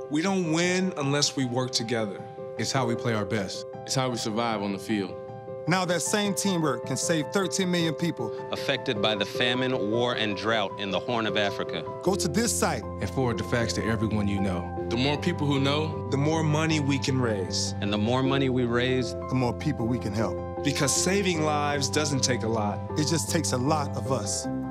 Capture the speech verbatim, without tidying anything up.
We don't win unless we work together. It's how we play our best. It's how we survive on the field. Now that same teamwork can save thirteen million people affected by the famine, war, and drought in the Horn of Africa. Go to this site and forward the facts to everyone you know. The more people who know, the more money we can raise. And the more money we raise, the more people we can help. Because saving lives doesn't take a lot. It just takes a lot of us.